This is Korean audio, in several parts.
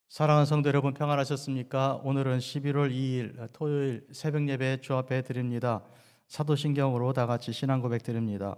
사랑하는 성도 여러분, 평안하셨습니까? 오늘은 11월 2일 토요일 새벽 예배 주 앞에 드립니다. 사도신경으로 다 같이 신앙 고백 드립니다.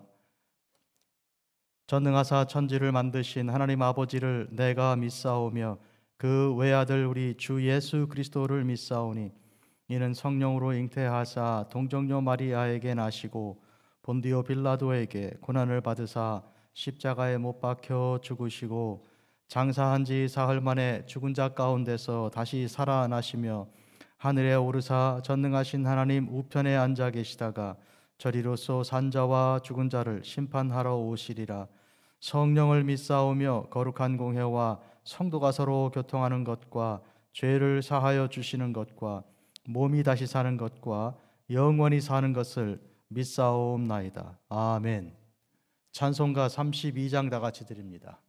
전능하사 천지를 만드신 하나님 아버지를 내가 믿사오며 그 외아들 우리 주 예수 그리스도를 믿사오니 이는 성령으로 잉태하사 동정녀 마리아에게 나시고 본디오 빌라도에게 고난을 받으사 십자가에 못 박혀 죽으시고 장사한 지 사흘 만에 죽은 자 가운데서 다시 살아나시며 하늘에 오르사 전능하신 하나님 우편에 앉아 계시다가 저리로서 산자와 죽은 자를 심판하러 오시리라. 성령을 믿사오며 거룩한 공회와 성도가 서로 교통하는 것과 죄를 사하여 주시는 것과 몸이 다시 사는 것과 영원히 사는 것을 믿사옵나이다. 아멘. 찬송가 32장 다 같이 드립니다.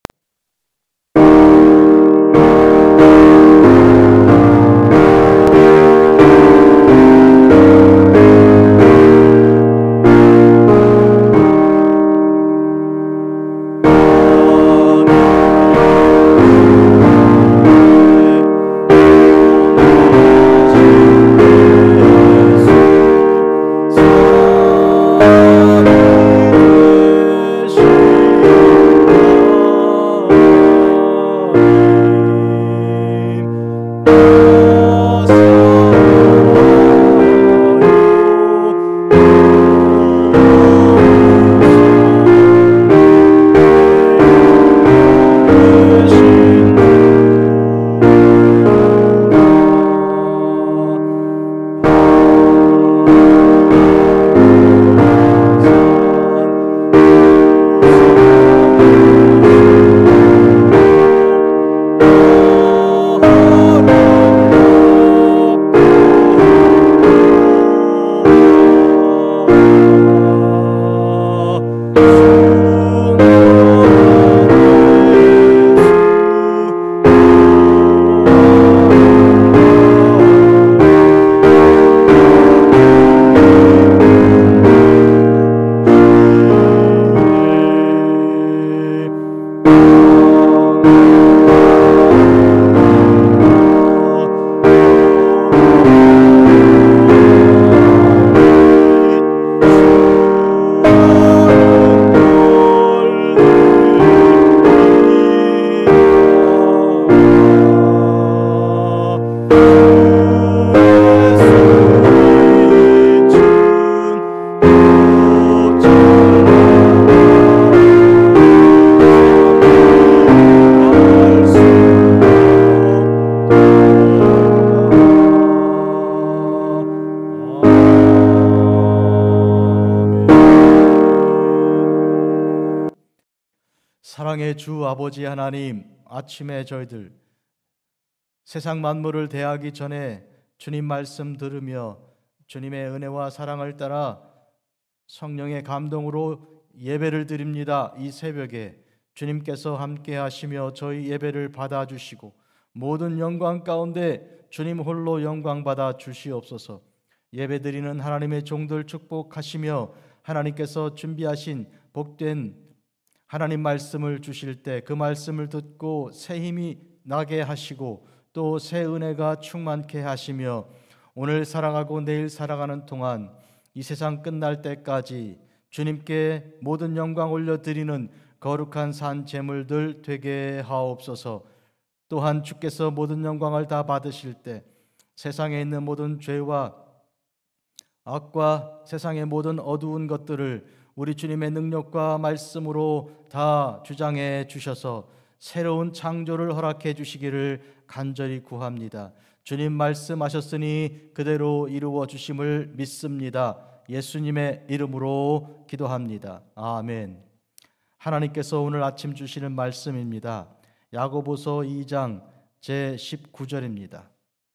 사랑의 주 아버지 하나님, 아침에 저희들 세상 만물을 대하기 전에 주님 말씀 들으며 주님의 은혜와 사랑을 따라 성령의 감동으로 예배를 드립니다. 이 새벽에 주님께서 함께 하시며 저희 예배를 받아주시고 모든 영광 가운데 주님 홀로 영광 받아 주시옵소서. 예배드리는 하나님의 종들 축복하시며 하나님께서 준비하신 복된 하나님 말씀을 주실 때 그 말씀을 듣고 새 힘이 나게 하시고 또 새 은혜가 충만케 하시며 오늘 살아가고 내일 살아가는 동안 이 세상 끝날 때까지 주님께 모든 영광 올려드리는 거룩한 산 제물들 되게 하옵소서. 또한 주께서 모든 영광을 다 받으실 때 세상에 있는 모든 죄와 악과 세상의 모든 어두운 것들을 우리 주님의 능력과 말씀으로 다 주장해 주셔서 새로운 창조를 허락해 주시기를 간절히 구합니다. 주님 말씀하셨으니 그대로 이루어 주심을 믿습니다. 예수님의 이름으로 기도합니다. 아멘. 하나님께서 오늘 아침 주시는 말씀입니다. 야고보서 2장 제19절입니다.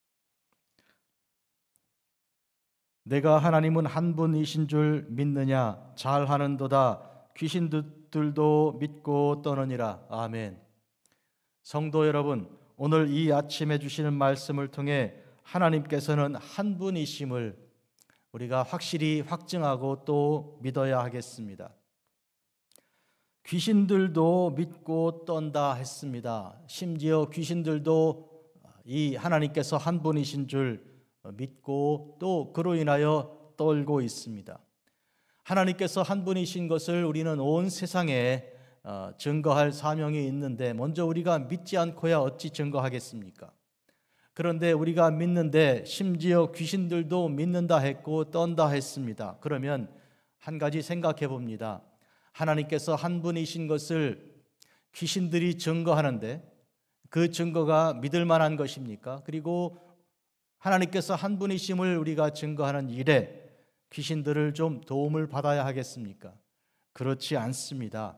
내가 하나님은 한 분이신 줄 믿느냐? 잘하는도다. 귀신들도 믿고 떠느니라. 아멘. 성도 여러분, 오늘 이 아침에 주시는 말씀을 통해 하나님께서는 한 분이심을 우리가 확실히 확증하고 또 믿어야 하겠습니다. 귀신들도 믿고 떤다 했습니다. 심지어 귀신들도 이 하나님께서 한 분이신 줄 믿고 또 그로 인하여 떨고 있습니다. 하나님께서 한 분이신 것을 우리는 온 세상에 증거할 사명이 있는데 먼저 우리가 믿지 않고야 어찌 증거하겠습니까? 그런데 우리가 믿는데 심지어 귀신들도 믿는다 했고 떤다 했습니다. 그러면 한 가지 생각해 봅니다. 하나님께서 한 분이신 것을 귀신들이 증거하는데 그 증거가 믿을 만한 것입니까? 그리고 하나님께서 한 분이심을 우리가 증거하는 일에 귀신들을 좀 도움을 받아야 하겠습니까? 그렇지 않습니다.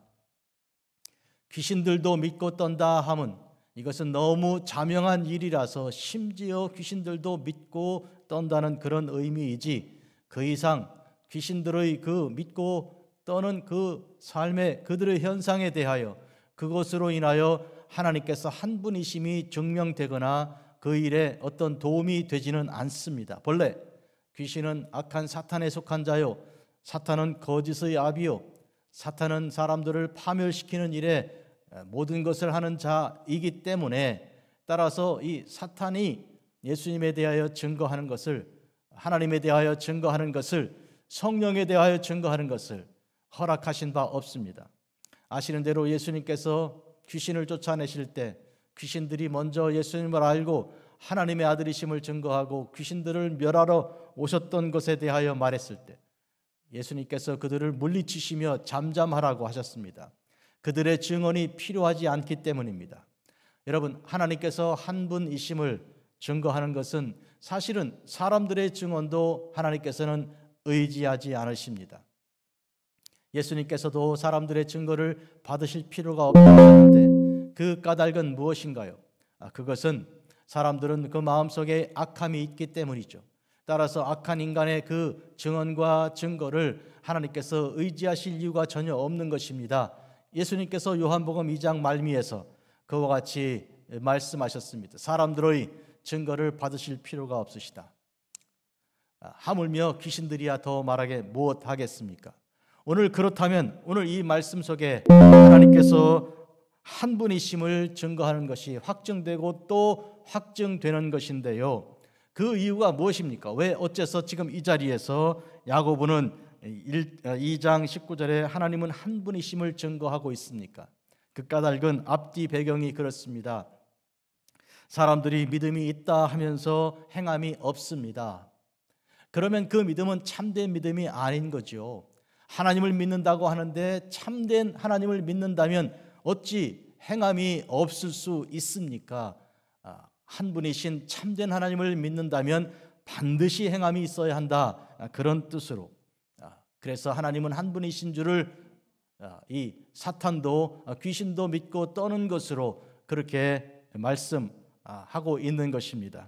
귀신들도 믿고 떤다 함은 이것은 너무 자명한 일이라서 심지어 귀신들도 믿고 떤다는 그런 의미이지 그 이상 귀신들의 그 믿고 떠는 그 삶의 그들의 현상에 대하여 그것으로 인하여 하나님께서 한 분이심이 증명되거나 그 일에 어떤 도움이 되지는 않습니다. 본래 귀신은 악한 사탄에 속한 자요, 사탄은 거짓의 아비요, 사탄은 사람들을 파멸시키는 일에 모든 것을 하는 자이기 때문에 따라서 이 사탄이 예수님에 대하여 증거하는 것을, 하나님에 대하여 증거하는 것을, 성령에 대하여 증거하는 것을 허락하신 바 없습니다. 아시는 대로 예수님께서 귀신을 쫓아내실 때 귀신들이 먼저 예수님을 알고 하나님의 아들이심을 증거하고 귀신들을 멸하러 오셨던 것에 대하여 말했을 때 예수님께서 그들을 물리치시며 잠잠하라고 하셨습니다. 그들의 증언이 필요하지 않기 때문입니다. 여러분, 하나님께서 한 분이심을 증거하는 것은 사실은 사람들의 증언도 하나님께서는 의지하지 않으십니다. 예수님께서도 사람들의 증거를 받으실 필요가 없다고 하는데 그 까닭은 무엇인가요? 그것은 사람들은 그 마음속에 악함이 있기 때문이죠. 따라서 악한 인간의 그 증언과 증거를 하나님께서 의지하실 이유가 전혀 없는 것입니다. 예수님께서 요한복음 2장 말미에서 그와 같이 말씀하셨습니다. 사람들의 증거를 받으실 필요가 없으시다. 하물며 귀신들이야 더 말하게 무엇하겠습니까? 오늘 그렇다면 오늘 이 말씀 속에 하나님께서 한 분이심을 증거하는 것이 확증되고 또 확증되는 것인데요. 그 이유가 무엇입니까? 왜 어째서 지금 이 자리에서 야고보는 2장 19절에 하나님은 한 분이심을 증거하고 있습니까? 그 까닭은 앞뒤 배경이 그렇습니다. 사람들이 믿음이 있다 하면서 행함이 없습니다. 그러면 그 믿음은 참된 믿음이 아닌 거죠. 하나님을 믿는다고 하는데 참된 하나님을 믿는다면 어찌 행함이 없을 수 있습니까? 한 분이신 참된 하나님을 믿는다면 반드시 행함이 있어야 한다. 그런 뜻으로. 그래서 하나님은 한 분이신 줄을 이 사탄도 귀신도 믿고 떠는 것으로 그렇게 말씀하고 있는 것입니다.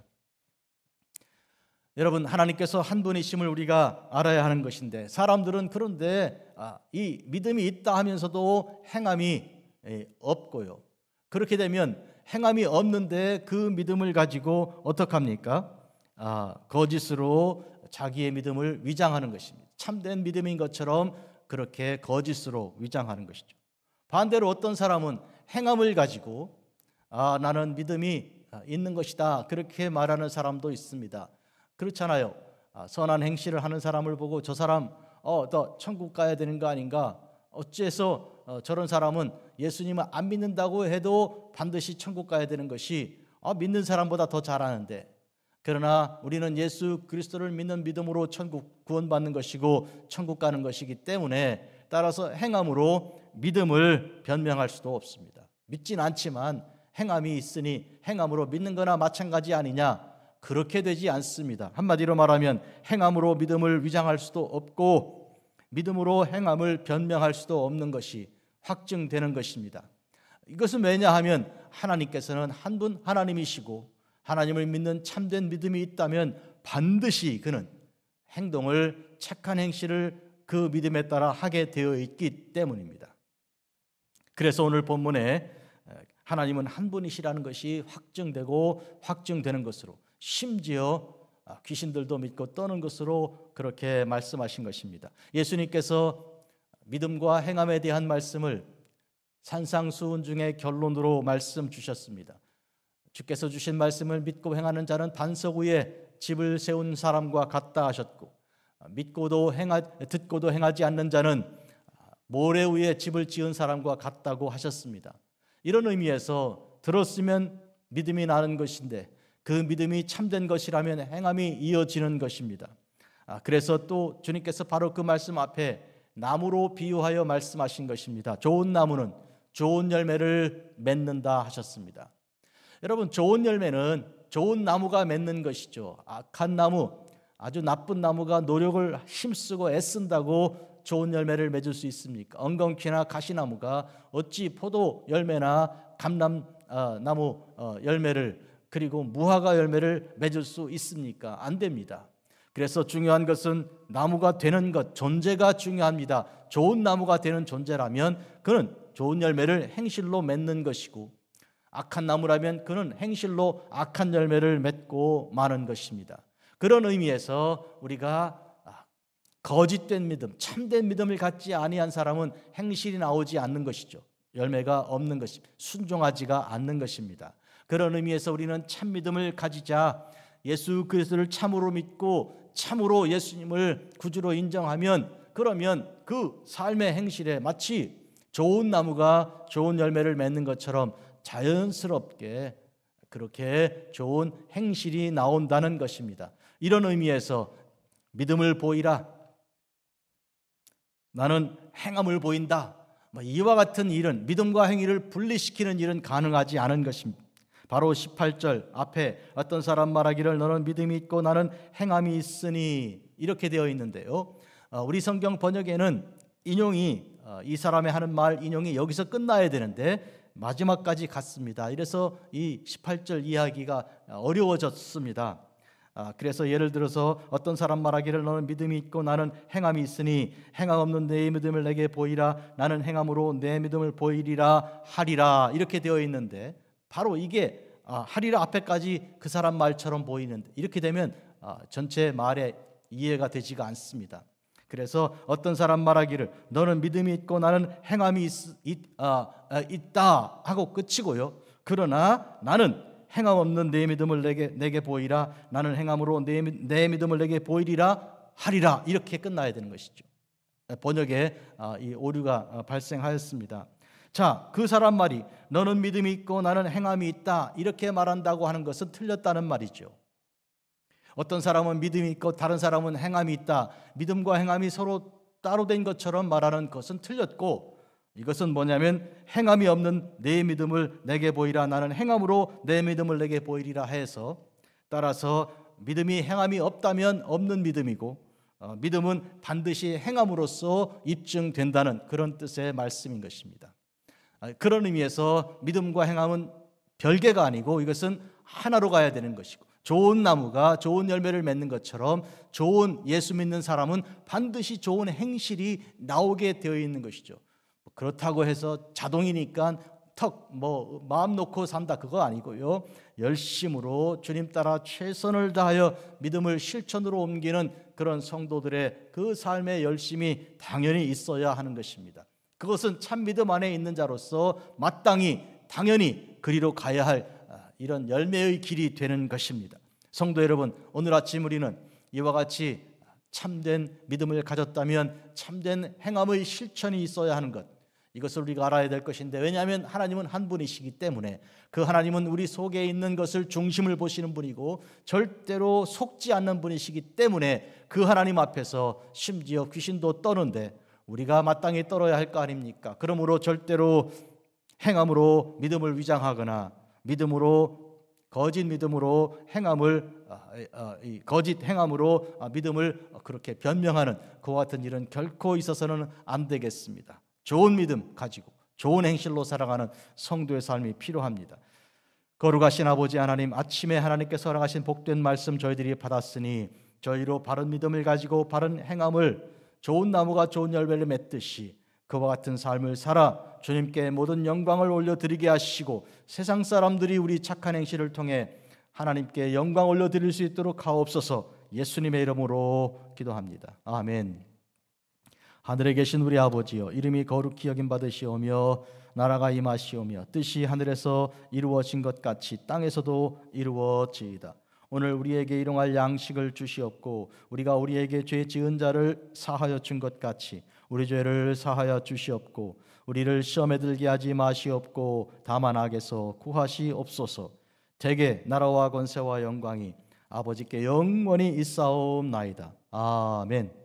여러분, 하나님께서 한 분이심을 우리가 알아야 하는 것인데 사람들은 그런데 이 믿음이 있다 하면서도 행함이 없고요. 그렇게 되면 행함이 없는데 그 믿음을 가지고 어떡합니까? 거짓으로 자기의 믿음을 위장하는 것입니다. 참된 믿음인 것처럼 그렇게 거짓으로 위장하는 것이죠. 반대로 어떤 사람은 행함을 가지고 나는 믿음이 있는 것이다 그렇게 말하는 사람도 있습니다. 그렇잖아요. 선한 행실을 하는 사람을 보고 저 사람 너 천국 가야 되는 거 아닌가? 어째서 저런 사람은 예수님을 안 믿는다고 해도 반드시 천국 가야 되는 것이 믿는 사람보다 더 잘하는데, 그러나 우리는 예수 그리스도를 믿는 믿음으로 천국 구원받는 것이고 천국 가는 것이기 때문에 따라서 행함으로 믿음을 변명할 수도 없습니다. 믿진 않지만 행함이 있으니 행함으로 믿는 거나 마찬가지 아니냐? 그렇게 되지 않습니다. 한마디로 말하면 행함으로 믿음을 위장할 수도 없고 믿음으로 행함을 변명할 수도 없는 것이 확증되는 것입니다. 이것은 왜냐하면 하나님께서는 한 분 하나님이시고 하나님을 믿는 참된 믿음이 있다면 반드시 그는 행동을, 착한 행실을 그 믿음에 따라 하게 되어 있기 때문입니다. 그래서 오늘 본문에 하나님은 한 분이시라는 것이 확증되고 확증되는 것으로, 심지어 귀신들도 믿고 떠는 것으로 그렇게 말씀하신 것입니다. 예수님께서 믿음과 행함에 대한 말씀을 산상수훈 중에 결론으로 말씀 주셨습니다. 주께서 주신 말씀을 믿고 행하는 자는 반석 위에 집을 세운 사람과 같다 하셨고, 듣고도 행하지 않는 자는 모래 위에 집을 지은 사람과 같다고 하셨습니다. 이런 의미에서 들었으면 믿음이 나는 것인데 그 믿음이 참된 것이라면 행함이 이어지는 것입니다. 그래서 또 주님께서 바로 그 말씀 앞에 나무로 비유하여 말씀하신 것입니다. 좋은 나무는 좋은 열매를 맺는다 하셨습니다. 여러분, 좋은 열매는 좋은 나무가 맺는 것이죠. 악한 나무, 아주 나쁜 나무가 노력을 힘쓰고 애쓴다고 좋은 열매를 맺을 수 있습니까? 엉겅퀴나 가시나무가 어찌 포도 열매나 감람나무 열매를, 그리고 무화과 열매를 맺을 수 있습니까? 안 됩니다. 그래서 중요한 것은 나무가 되는 것, 존재가 중요합니다. 좋은 나무가 되는 존재라면 그는 좋은 열매를 행실로 맺는 것이고, 악한 나무라면 그는 행실로 악한 열매를 맺고 마는 것입니다. 그런 의미에서 우리가 거짓된 믿음, 참된 믿음을 갖지 아니한 사람은 행실이 나오지 않는 것이죠. 열매가 없는 것입니다. 순종하지가 않는 것입니다. 그런 의미에서 우리는 참 믿음을 가지자. 예수 그리스도를 참으로 믿고 참으로 예수님을 구주로 인정하면, 그러면 그 삶의 행실에 마치 좋은 나무가 좋은 열매를 맺는 것처럼 자연스럽게 그렇게 좋은 행실이 나온다는 것입니다. 이런 의미에서 믿음을 보이라, 나는 행함을 보인다, 이와 같은 일은, 믿음과 행위를 분리시키는 일은 가능하지 않은 것입니다. 바로 18절 앞에 어떤 사람 말하기를 너는 믿음이 있고 나는 행함이 있으니, 이렇게 되어 있는데요, 우리 성경 번역에는 인용이, 이 사람의 하는 말 인용이 여기서 끝나야 되는데 마지막까지 갔습니다. 이래서 이 18절 이야기가 어려워졌습니다. 그래서 예를 들어서 어떤 사람 말하기를 너는 믿음이 있고 나는 행함이 있으니 행함 없는 내 믿음을 내게 보이라, 나는 행함으로 내 믿음을 보이리라 하리라, 이렇게 되어 있는데, 바로 이게 하리라 앞에까지 그 사람 말처럼 보이는데, 이렇게 되면 전체 말에 이해가 되지가 않습니다. 그래서 어떤 사람 말하기를 너는 믿음이 있고 나는 행함이 있다 하고 끝이고요, 그러나 나는 행함 없는 내 믿음을 내게 보이라, 나는 행함으로 내 믿음을 내게 보이리라 하리라, 이렇게 끝나야 되는 것이죠. 번역에 이 오류가 발생하였습니다. 자, 그 사람 말이 너는 믿음이 있고 나는 행함이 있다 이렇게 말한다고 하는 것은 틀렸다는 말이죠. 어떤 사람은 믿음이 있고 다른 사람은 행함이 있다, 믿음과 행함이 서로 따로 된 것처럼 말하는 것은 틀렸고, 이것은 뭐냐면 행함이 없는 내 믿음을 내게 보이라, 나는 행함으로 내 믿음을 내게 보이리라 해서, 따라서 믿음이 행함이 없다면 없는 믿음이고, 믿음은 반드시 행함으로써 입증된다는 그런 뜻의 말씀인 것입니다. 그런 의미에서 믿음과 행함은 별개가 아니고 이것은 하나로 가야 되는 것이고, 좋은 나무가 좋은 열매를 맺는 것처럼 좋은 예수 믿는 사람은 반드시 좋은 행실이 나오게 되어 있는 것이죠. 그렇다고 해서 자동이니까 마음 놓고 산다, 그거 아니고요, 열심으로 주님 따라 최선을 다하여 믿음을 실천으로 옮기는 그런 성도들의 그 삶의 열심이 당연히 있어야 하는 것입니다. 그것은 참 믿음 안에 있는 자로서 마땅히 당연히 그리로 가야 할 이런 열매의 길이 되는 것입니다. 성도 여러분, 오늘 아침 우리는 이와 같이 참된 믿음을 가졌다면 참된 행함의 실천이 있어야 하는 것, 이것을 우리가 알아야 될 것인데, 왜냐하면 하나님은 한 분이시기 때문에 그 하나님은 우리 속에 있는 것을 중심을 보시는 분이고 절대로 속지 않는 분이시기 때문에 그 하나님 앞에서 심지어 귀신도 떠는데 우리가 마땅히 떨어야 할 거 아닙니까? 그러므로 절대로 행함으로 믿음을 위장하거나 거짓 믿음으로 거짓 행함으로 믿음을 그렇게 변명하는 그와 같은 일은 결코 있어서는 안 되겠습니다. 좋은 믿음 가지고 좋은 행실로 살아가는 성도의 삶이 필요합니다. 거룩하신 아버지 하나님, 아침에 하나님께서 허락하신 복된 말씀 저희들이 받았으니 저희로 바른 믿음을 가지고 바른 행함을, 좋은 나무가 좋은 열매를 맺듯이 그와 같은 삶을 살아 주님께 모든 영광을 올려드리게 하시고 세상 사람들이 우리 착한 행실을 통해 하나님께 영광 올려드릴 수 있도록 하옵소서. 예수님의 이름으로 기도합니다. 아멘. 하늘에 계신 우리 아버지여, 이름이 거룩히 여김 받으시오며 나라가 임하시오며 뜻이 하늘에서 이루어진 것 같이 땅에서도 이루어지이다. 오늘 우리에게 일용할 양식을 주시옵고 우리가 우리에게 죄 지은 자를 사하여 준 것 같이 우리 죄를 사하여 주시옵고 우리를 시험에 들게 하지 마시옵고 다만 악에서 구하시옵소서. 대개 나라와 권세와 영광이 아버지께 영원히 있사옵나이다. 아멘.